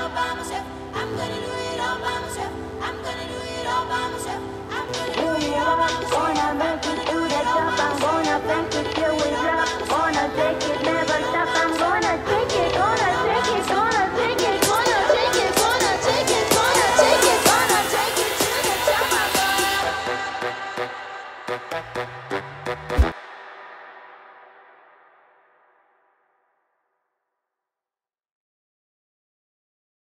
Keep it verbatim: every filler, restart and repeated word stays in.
all by myself. I'm gonna do it all by myself. I'm gonna do it all by myself. I'm gonna do it all by myself. Gonna make it to the top. I'm gonna make it till we drop. Gonna take it, never stop. I'm gonna take it, gonna take it, gonna take it, gonna take it, gonna take it, gonna take it, gonna take it to the top. I'm gonna